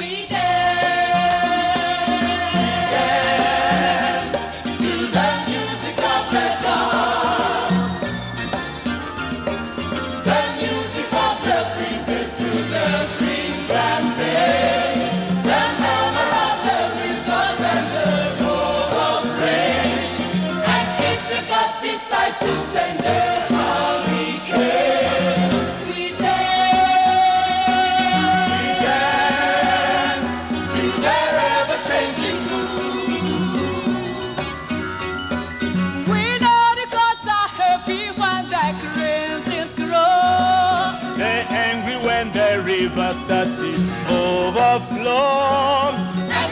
We dance to the music of the gods, the music of the breezes through the green plantain, the murmur of the rivers and the roar of rain. And if the gods decide to send a hurricane, we dance to their ever-changing mood. We know the gods are happy when the green grow. They're angry when the rivers start to overflow. And